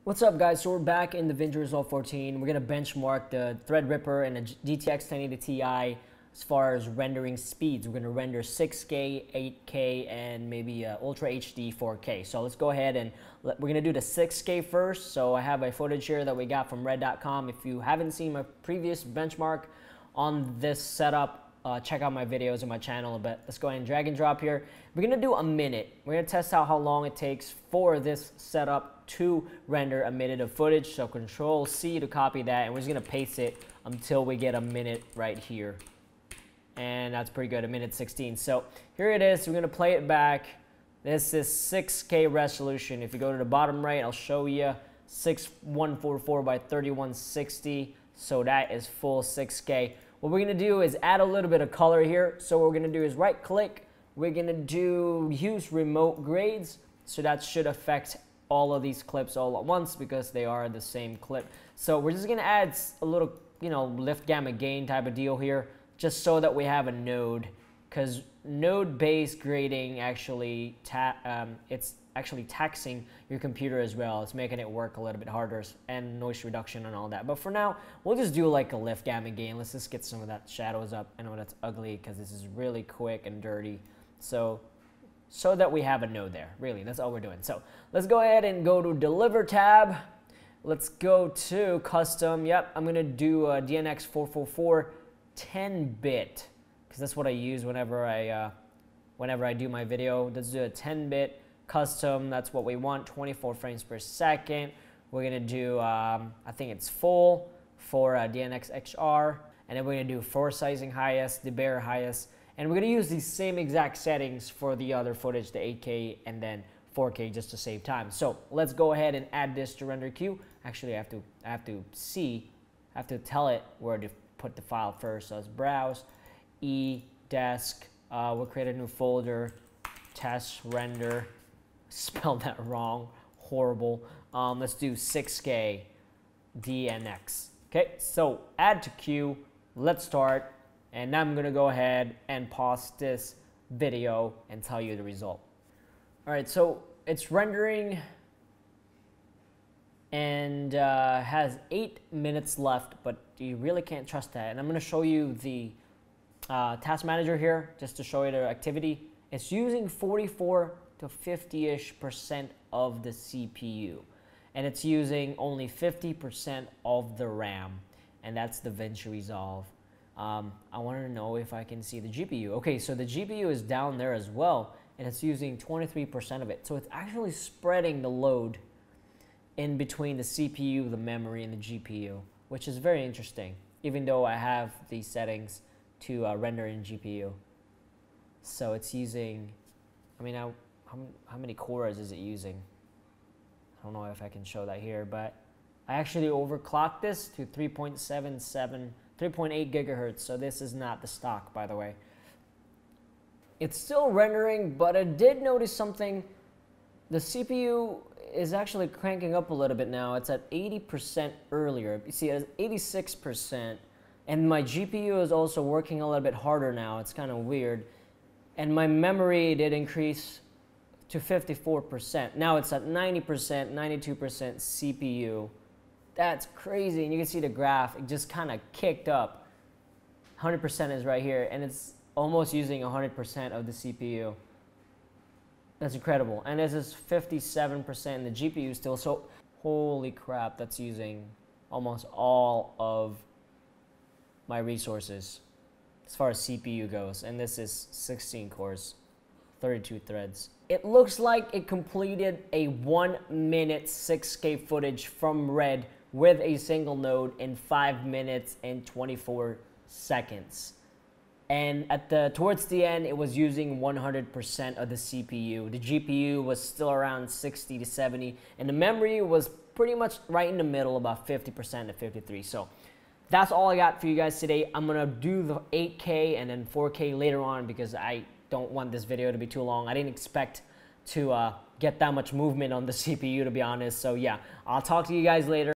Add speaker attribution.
Speaker 1: What's up, guys? So we're back in Davinci Resolve 14. We're going to benchmark the Threadripper and the GTX 1080 Ti as far as rendering speeds. We're going to render 6K, 8K, and maybe Ultra HD 4K. So let's go ahead and we're going to do the 6K first. So I have a footage here that we got from red.com. If you haven't seen my previous benchmark on this setup, check out my videos on my channel. But let's go ahead and drag and drop here. We're going to do a minute. We're going to test out how long it takes for this setup to render a minute of footage. So Control C to copy that, and we're just gonna paste it until we get a minute right here. And that's pretty good, a minute 16. So here it is. We're gonna play it back. This is 6K resolution. If you go to the bottom right, I'll show you 6144 by 3160. So that is full 6K. What we're gonna do is add a little bit of color here. So what we're gonna do is right click. We're gonna do use remote grades. So that should affect all of these clips all at once because they are the same clip. So we're just gonna add a little, lift gamma gain type of deal here, just so that we have a node, because node-based grading actually, it's actually taxing your computer as well. It's making it work a little bit harder, and noise reduction and all that. But for now, we'll just do like a lift gamma gain. Let's just get some of that shadows up. I know that's ugly because this is really quick and dirty. So that we have a node there. Really, that's all we're doing. So let's go ahead and go to Deliver tab. Let's go to Custom. Yep, I'm gonna do a DNX 444 10-bit because that's what I use whenever I do my video. Let's do a 10-bit custom. That's what we want. 24 frames per second. We're gonna do I think it's full for DNX XR, and then we're gonna do foresizing highest, debear highest. And we're going to use these same exact settings for the other footage, the 8K and then 4K, just to save time. So let's go ahead and add this to render queue. Actually, I have to tell it where to put the file first. So it's browse, desk. We'll create a new folder, test render. Spelled that wrong, horrible. Let's do 6K DNX. Okay, so add to queue. Let's start. And now I'm going to go ahead and pause this video and tell you the result. All right, so it's rendering and has 8 minutes left, but you really can't trust that. And I'm going to show you the task manager here just to show you the activity. It's using 44 to 50-ish% of the CPU, and it's using only 50% of the RAM, and that's Davinci Resolve. I want to know if I can see the GPU. Okay, so the GPU is down there as well, and it's using 23% of it. So it's actually spreading the load in between the CPU, the memory, and the GPU, which is very interesting, even though I have these settings to render in GPU. So it's using, how many cores is it using? I don't know if I can show that here, but I actually overclocked this to 3.8 gigahertz, so this is not the stock, by the way. It's still rendering, but I did notice something. The CPU is actually cranking up a little bit now. It's at 80% earlier. You see, it's 86%, and my GPU is also working a little bit harder now. It's kind of weird. And my memory did increase to 54%. Now it's at 90%, 92% CPU. That's crazy, and you can see the graph, it just kind of kicked up. 100% is right here, and it's almost using 100% of the CPU. That's incredible. And this is 57% in the GPU still, so holy crap, that's using almost all of my resources as far as CPU goes. And this is 16 cores, 32 threads. It looks like it completed a 1 minute 6K footage from red with a single node in 5 minutes and 24 seconds. And towards the end, it was using 100% of the CPU. The GPU was still around 60 to 70, and the memory was pretty much right in the middle, about 50% to 53. So that's all I got for you guys today. I'm gonna do the 8K and then 4K later on because I don't want this video to be too long. I didn't expect to get that much movement on the CPU, to be honest. So yeah, I'll talk to you guys later.